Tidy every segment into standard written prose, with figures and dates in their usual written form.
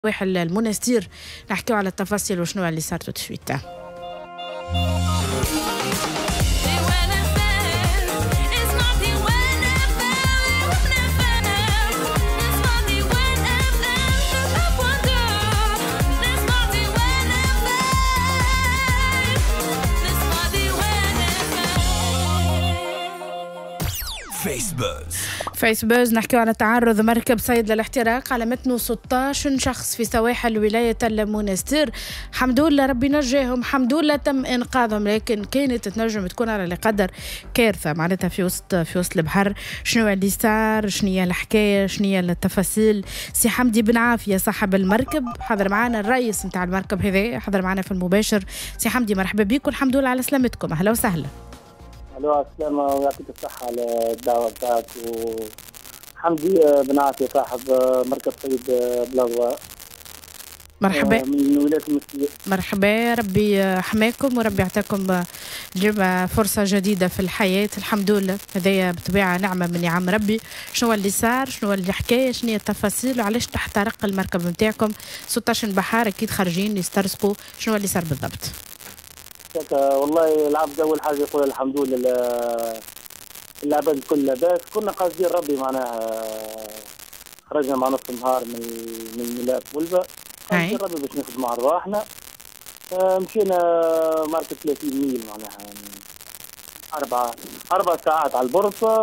واحد المنستير نحكيو على التفاصيل وشنو اللي صار تو سويت. فيسبوز نحكي على تعرض مركب صيد للاحتراق على متنه 16 شخص في سواحل ولاية المنستير. حمد لله ربي نجاهم، حمد لله تم إنقاذهم، لكن كانت تنجم تكون على قدر كارثة معناتها في وسط البحر. شنو اللي صار؟ شنو هي الحكاية؟ شنو هي التفاصيل؟ سي حمدي بن عافية صاحب المركب حضر معنا، الرئيس نتاع المركب هذا حضر معنا في المباشر. سي حمدي مرحبا بكم، الحمد لله على سلامتكم، أهلا وسهلا. الو السلامة ويعطيك الصحة على الدعوة بتاعك. وحمدي بن عافية صاحب مركب صيد بلغوة. مرحبا. من ولاية المسيح. مرحبا، ربي حماكم وربي يعطيكم اليوم فرصة جديدة في الحياة. الحمد لله هذايا بطبيعة نعمة من نعم ربي. شنو اللي صار؟ شنو اللي حكاية؟ شنو هي التفاصيل؟ وعلاش تحترق المركب نتاعكم؟ 16 بحار أكيد خارجين يسترزقوا، شنو اللي صار بالضبط؟ والله العبد أول حاجة يقول الحمد لله العباد الكل لاباس. كنا قاصدين ربي معناها خرجنا مع نص النهار من ميلاد بولبا، قاصدين ربي باش نخدموا على رواحنا. مشينا ماركة 30 ميل معناها يعني 4 ساعات على البورصة.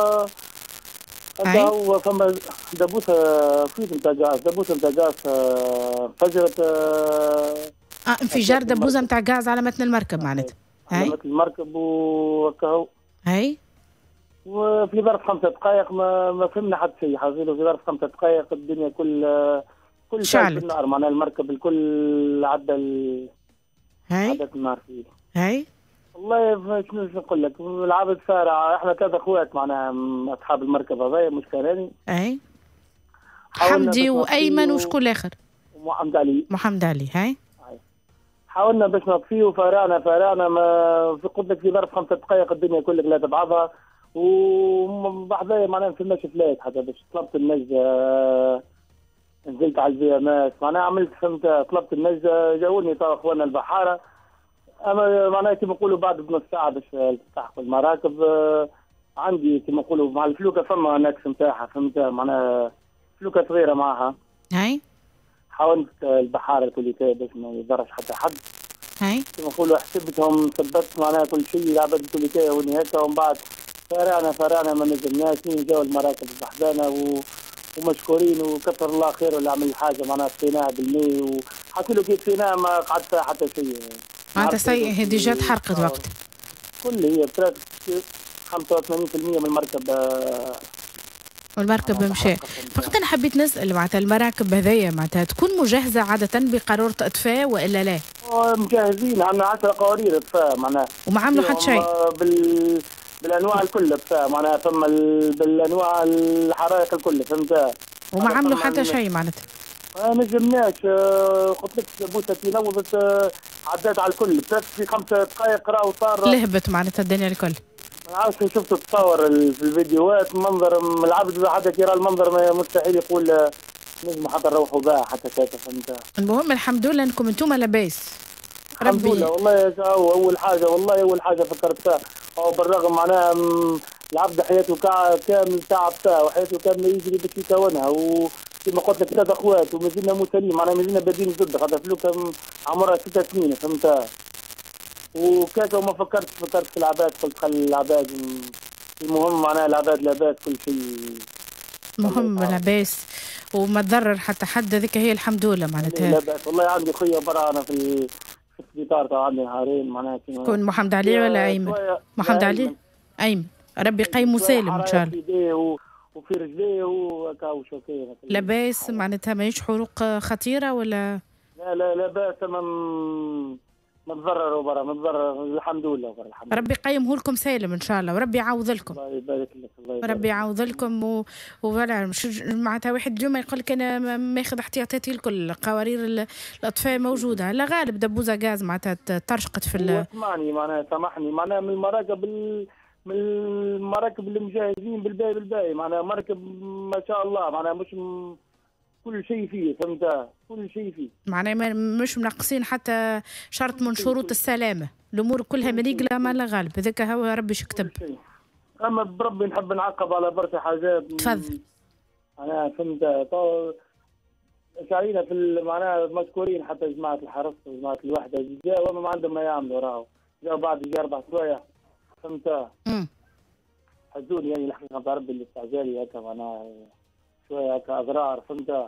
هو فما دبوسة فيت نتاع غاز، دبوسة نتاع غاز انفجرت. انفجار دبوزه نتاع غاز على متن المركب معناتها. على متن المركب وكهو. هاي وفي ظرف 5 دقائق ما فهمنا حتى شيء. حاصله في ظرف 5 دقائق الدنيا كل شيء بالنار، معناها المركب الكل عدت النار فيه. هاي والله شنو نقول لك، العبد سارع. احنا 3 اخوات معناها اصحاب المركب هذايا مش كراني. اي حمدي وايمن وشكون الاخر؟ محمد علي. هاي حاولنا باش نطفيه وفارعنا ما في قلت لك في ظرف 5 دقائق الدنيا كلها قلات بعضها. وبعدها معناها ما فماش فلايت حتى باش طلبت النجدة. نزلت على الفي ام اس معناها عملت طلبت النجدة، جاوني تو اخواننا البحارة. اما معناها كما نقولوا بعد بنص ساعة باش تلتحق المراكب. عندي كما نقولوا مع الفلوكة فما نكس نتاعها، فهمتها معناها فلوكة صغيرة معها. هاي حاولت البحارة الكليتية باش ما يضرش حتى حد. هاي كما نقولوا حسبتهم ثبت معناها كل شيء العباد الكليتية ونهايتها. ومن بعد فارعنا ما نزلناش. جاوا المراكب بحذانا ومشكورين وكثر الله خير اللي عمل حاجة معناها طفيناها بالماء. وحكي له كيف طفيناها ما قعدت فيها حتى شيء. معناتها سيء هذه جات حرقت وقت. كل هي 85% من المركب والمركب مشى. فقط انا حبيت نسال معناتها المراكب هذيا معناتها تكون مجهزه عاده بقاروره اطفاء والا لا؟ مجهزين، عندنا 10 قوارير اطفاء معناها وما عملوا حتى شيء بالانواع الكل اطفاء معناها ثم بالانواع الحرائق الكل فهمتها. وما عملوا حتى شيء معناتها. ما نجمناش. قلت لك بوسه نوضت عدات على الكل في 5 دقائق راهو صار لهبت معناتها الدنيا الكل. ما عرفتش شفت تصور في الفيديوهات منظر العبد حتى كي يرى المنظر مستحيل يقول نجم حتى نروحوا بها حتى كذا فهمتها. المهم الحمد لله انكم انتم لاباس. الحمد لله والله. اول حاجه فكرت فيها او بالرغم معناها العبد حياته كامل تعب فيها وحياته كامله يجري باش يكونها. وكما قلت لك 3 اخوات وما زلنا مسالين معناها ما زلنا بادين ضد خاطر فلوكا عمرها 6 سنين فهمتها. وكاكا وما فكرت في العباد. قلت خلي العباد المهم معناها العباد لاباس كل شيء مهم لاباس وما تضرر حتى حد. هذيك هي الحمد لله معناتها لاباس. والله عندي خويا برا انا في السبيطار تاع عندي نهارين معناها كون محمد علي ولا ايمن؟ محمد علي ايمن ربي يقيمه سالم ان شاء الله. وفي رجليه وهكا وشوكيه لاباس معناتها ماهيش حروق خطيره ولا لا باس. ما تضرروا برا ما تضرر الحمد لله برا الحمد لله. ربي يقيمه لكم سالم ان شاء الله وربي يعوض لكم. الله يبارك لك. الله يبارك ربي يعوض لكم. ولا مش معناتها واحد اليوم يقول لك انا ماخذ احتياطاتي الكل. قوارير الاطفاء موجوده لا غالب دبوزه غاز معناتها ترشقت في اسمعني معناها سامحني معناها من المراكب اللي مجهزين بالباقي معناها مركب ما شاء الله معناها كل شيء فيه، فهمت؟ كل شيء فيه. معناه مش منقصين حتى شرط من شروط السلامة، الأمور كلها مريقلة ما لا غالب، هذاك هو ربي يكتب. أما بربي نحب نعقب على برشا حاجات. تفضل. أنا فهمت. شعرينا في معناها مذكورين حتى جماعة الحرس وجماعة الوحدة جاوا ما عندهم ما يعملوا راهو، جاوا بعد يجي 4 سوايع، فهمت؟ حزوني يعني الحقيقة نتاع ربي الاستعجالي هكا معناها شوية هكا أضرار، فهمت؟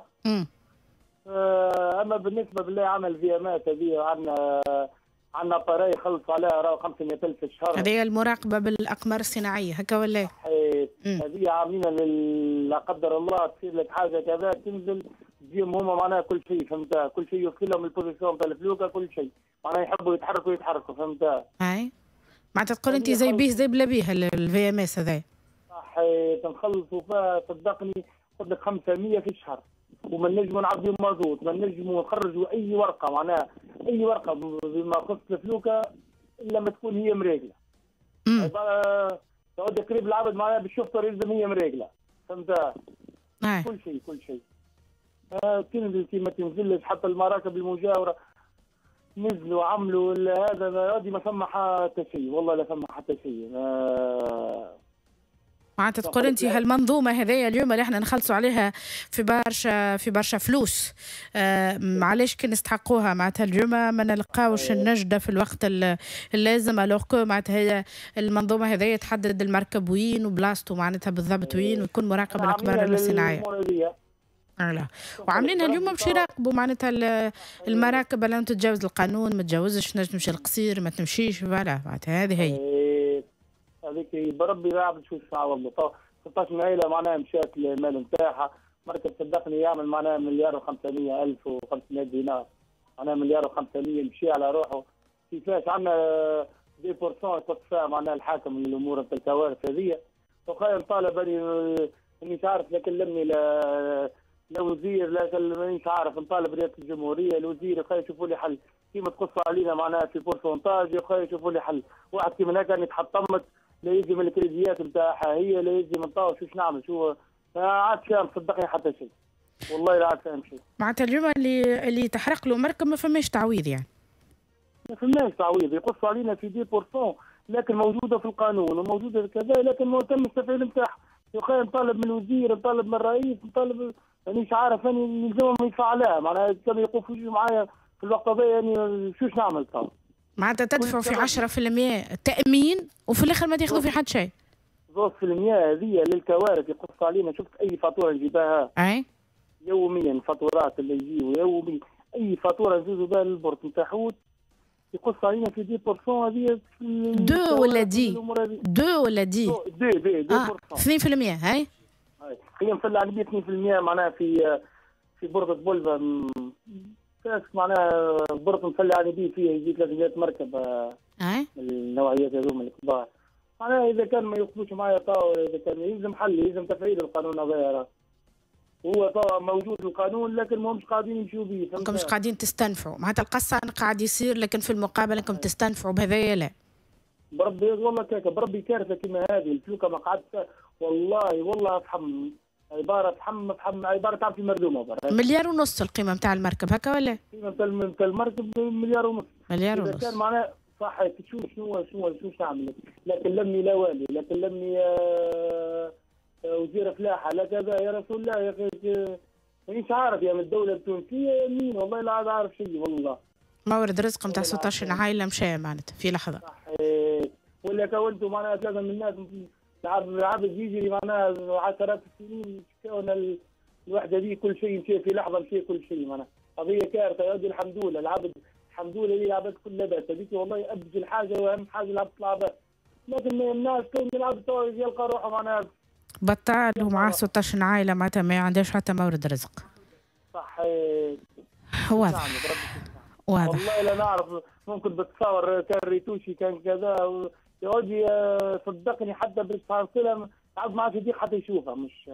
أما بالنسبة بالله عمل فيامات هذه عندنا طراي يخلص عليها راهو 500,000 في الشهر. هذه المراقبة بالأقمار الصناعية هكا ولا؟ هذه عاملينها لا قدر الله تصير لك حاجة كذا تنزل تجيهم هما معناها كل شيء، فهمت؟ كل شيء يوصل لهم البوزيسيون تاع الفلوكة، كل شيء معناها يحبوا يتحركوا، فهمت؟ أي معناتها تقول أنت زي بيه زي بلا بيه الفي ام اس هذا. صح. تنخلصوا فيها صدقني قلت لك 500 في الشهر، وما نجموا نعبيو مازوت، ما نجموا نخرجوا أي ورقة معناها أي ورقة بما يخص الفلوكة إلا ما تكون هي مريقلة. تعود قريب العبد معناها بالشفطر يلزم هي مريقلة، فهمت؟ كل شيء تنزل كي ما تنزلش، حتى المراكب المجاورة نزلوا عملوا هذا هذه ما فما حتى شيء، والله لا فما حتى شيء. معناتها تقول انت هالمنظومه هذيا اليوم اللي احنا نخلصوا عليها في برشا فلوس، معليش كي نستحقوها معناتها اليوم ما نلقاوش النجده في الوقت اللازم، الوغ معناتها هي المنظومه هذيا تحدد المركب وين وبلاصته معناتها بالضبط وين، ويكون مراقب الاقمار الصناعيه. لا وعاملينها اليوم باش يراقبوا معناتها المراكب اللي تتجاوز القانون، ما تتجاوزش، نجم تمشي القصير ما تمشيش، فوالا معناتها هذه هي. هذيك بربي يعمل شو الساعه والله. 16 عائله معناها مشات المال نتاعها، مركب صدقني يعمل معناها 1,500,000 دينار، معناها 1,500,000 مشي على روحه. كيفاش عندنا 2% يحط فيها معناها الحاكم الامور نتاع الكوارث هذيا. وخاير طالب اني مش عارف لا كلمني لا وزير لا مانيش عارف، نطالب رئاسه الجمهوريه الوزير خاير يشوفوا لي حل كيما تقص علينا معناها في بورسونتاج، خاير يشوفوا لي حل. واحد كيما هكا يتحطمت لا يجي من الكريديات نتاعها هي لا يجي من طاوش، شوش نعمل شو ما عادش فاهم صدقني حتى شيء، والله لا عاد فاهم شيء. معناتها اليوم اللي تحرق له مركب ما فماش تعويض يعني؟ ما فماش تعويض، يقصوا علينا في 2% لكن موجوده في القانون وموجوده كذا، لكن ما تم التفعيل نتاعها. يا نطالب من الوزير، نطالب من الرئيس، نطالب مانيش عارف اني نلزمهم يفعلها معناها كانوا يقفوا معايا في الوقت هذا يعني شوش نعمل طبعا. معناتها تدفعوا في 10% تأمين وفي الاخر ما تاخذوا في حد شيء. 2% هذه للكوارث يقص علينا. شفت اي فاتوره نجيبها اي يوميا، فاتورات اللي يجيو يومي اي فاتوره نزيدوا بها للبورت نتاع حوت يقص علينا في 2% هذه. 2 ولا دي 2 ولا دي 2% هاي خلينا نفل على 2% معناها في بورصه بولفا معناها بورصه نفل على بيه فيها يجي 300 مركب من النوعيات هذوما الكبار. معناها اذا كان ما يوقفوش معايا اذا كان يلزم حل، يلزم تفعيل القانون هذا. هو طبعا موجود القانون لكن ما همش قاعدين يمشوا به، ما مش قاعدين تستنفعوا معناتها القصه قاعد يصير، لكن في المقابل انكم تستنفعوا بهذايا لا. بربي والله كاكا بربي كارثه كيما هذه الفلوكه ما قعدت والله افهم عباره فحم عباره تعرف مردومه برا. 1.5 مليار القيمه نتاع المركب هكا ولا؟ القيمه نتاع المركب 1.5 مليار. اذا كان معناه صح شو نعمل؟ لكن لمني لا والي، لكن لمني وزير فلاحه لا كذا يا رسول الله يا اخي مانيش عارف يا من الدوله التونسيه مين، والله لا عاد عارف شيء والله. مورد رزق نتاع 16 عائله مشى معناتها في لحظه. صحيح. ولا كونتوا معناها ثلاثه من الناس العبد يجري معناها عشرات السنين كون الوحده دي كل شيء مشي في لحظه مشي كل شيء معناها قضيه كارثه. يا ودي الحمد لله العبد الحمد لله اللي العبد كل لباس هذيك والله ابجل حاجه واهم حاجه العبد طلع بس. لكن الناس كون العبد يلقى روحه معناها بطال ومعاه 16 عائله معناتها ما عندهاش حتى مورد رزق. صحيح. واضح والله لا نعرف ممكن بتصور كان ريتوشي كان كذا يا ودي صدقني حتى بالتفاصيل عاد ما عادش يديك حتى يشوفها مش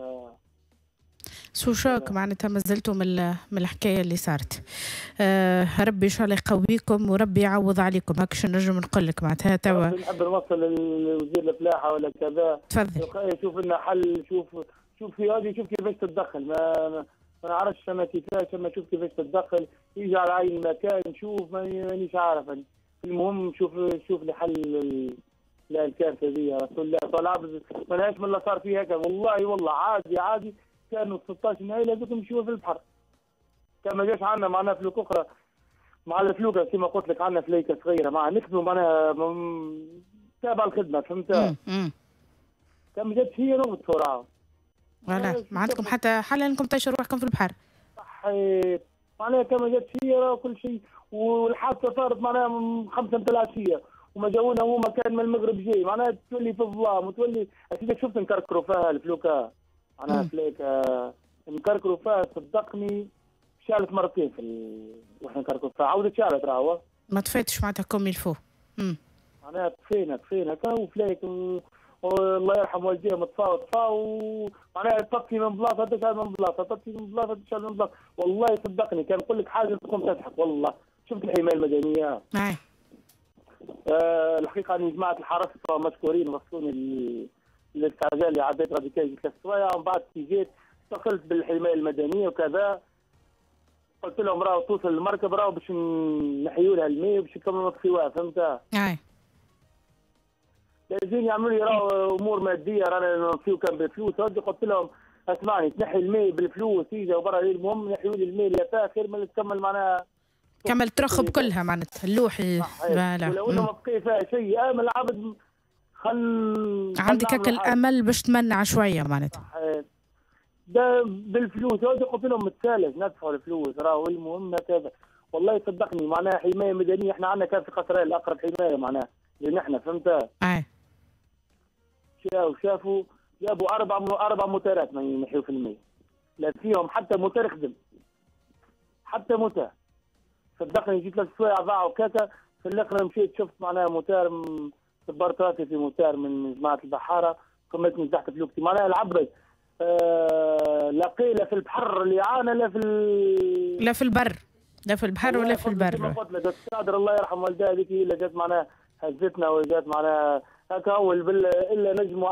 سوشاك معناتها ما زلتوا من الحكايه اللي صارت. ربي ان شاء الله يقويكم وربي يعوض عليكم. هكاش نجم نقول لك معناتها توا نحب نوصل للوزير الفلاحه ولا كذا. تفضل شوف لنا حل. شوف في هذه شوف كيفاش تتدخل. ما نعرفش انا كيفاش، اما نشوف كيفاش تتدخل، يجي على عين المكان نشوف مانيش عارف. المهم نشوف لي حل الكارثه دي. رسول الله طلع ما لهاش من اللي صار فيه هكا. والله عادي كانوا 16 نهائي لازم نمشيو في البحر. كان ما جاش عندنا معناها فلوك اخرى مع الفلوكه كما قلت لك، عندنا فليكه صغيره مع نخدموا معناها تابع الخدمه فهمت. كان ما جاتش هي نغبط فورا. ولا ما عندكم حتى حل انكم تعيشوا روحكم في البحر. صحيت معناها كان ما جاتش هي كل شيء. والحادثه صارت معناها 5 متاع العشيه وما جاونا هما كان من المغرب جاي معناها تولي في الظلام وتولي اكيد شفت نكركروا فيها الفلوكه معناها فليكه نكركروا فيها صدقني. شالت مرتين واحنا نكركروا فيها عاودت شالت راهو ما طفيتش معناتها كوم الفو. معناها طفينا كان فليك والله يرحم والديهم طفاو معناها تطفي من بلاصه تشعل من بلاصه تطفي من بلاصه تشعل من بلاصه. والله صدقني كان نقول لك حاجه تقوم تضحك. والله شفت الحمايه المدنيه. الحقيقه اني جماعه الحرس مشكورين وصلوني الاستعجال اللي عديت غادي كاي ثلاث سوايع ومن بعد كي جيت اتصلت بالحمايه المدنيه وكذا. قلت لهم راهو توصل المركب راهو باش نحيوا لها الماء وباش نكملوا نطفيوها فهمت. لازم يعملوا لي راهو امور ماديه رانا نطفيو كان بالفلوس. قلت لهم اسمعني تنحي الماء بالفلوس يجا وبرا المهم نحيوا لي الماء اللي فيها خير من تكمل معناها كمل ترخب كلها معناتها اللوحي. ولو انه ما بقي فيها شيء امل العبد عندك هكا الامل باش تمنع شويه معناتها. ده بالفلوس قلت لهم متسالف ندفعوا الفلوس راهو المهم كذا. والله صدقني معناها حمايه مدنيه احنا عندنا كان في قصرين الاقرب حمايه معناها اللي نحن فهمت. شافوا جابوا اربع موتورات ما ينحيوا في الماء لا فيهم حتى موتور يخدم حتى موتور. صدقني جيت لك شويه ضاعوا كاكا في الاخر مشيت شفت معناها موتور صبرت راسي في موتور من جماعه البحاره كملتني تحت فلوكتي معناها العبد. لا قيل في البحر اللي عانى لا في البر لا في البحر ولا في البر. كما قلت لك القادر الله يرحم والدها هذيك هي اللي جات معناها هزتنا وجات معناها هكا اول الا نجموا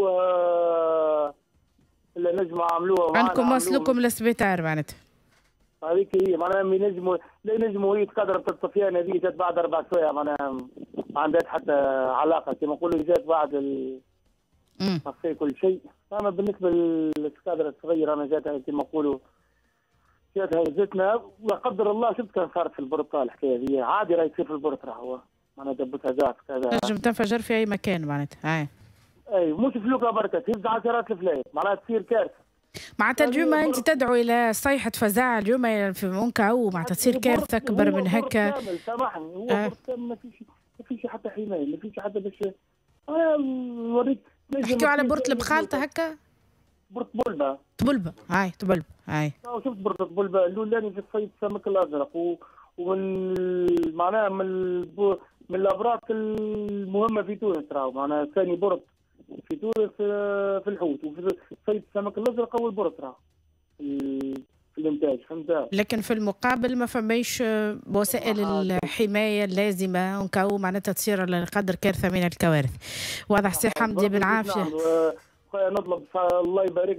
عملوها عندكم وصلوكم للسبيطار معناتها. هذيك هي معناها لا نجموا هي تقدر تطفيان هذه جات بعد 4 سوايع معناها ما عندها حتى علاقه كما نقولوا جات بعد طفي كل شيء. اما بالنسبه للسكادر الصغير انا جاتها كما نقولوا جاتها هزتنا لا قدر الله. شفت كان صارت في البرطال الحكايه هذه عادي راهي تصير في البرط راهو معناها دبتها زعف كذا تنجم تنفجر في اي مكان معناتها. اي مش فلوكها بركه تهز عشرات الفلايت معناها تصير كارثه. معناتها اليوم انت تدعو الى صيحه فزاعه اليوم في منكاو معناتها تصير كارثه اكبر من هكا. سامحني هو برط كامل ما فيش حتى حمايه ما فيش حتى باش نوريك. نحكيو على برط البخالطه هكا برط طبلبه طبلبه شفت برط طبلبه الاولاني في صيد السمك الازرق ومن معناها من الابراج المهمه في تونس راهو معناها ثاني برط في تونس في الحوت وفي صيد السمك الازرق اول برط راهو في الانتاج فهمت. لكن في المقابل ما فماش وسائل الحمايه اللازمه ونكاو معناتها تصير على قدر كارثه من الكوارث. واضح سي حمدي بن عافيه. نطلب الله يبارك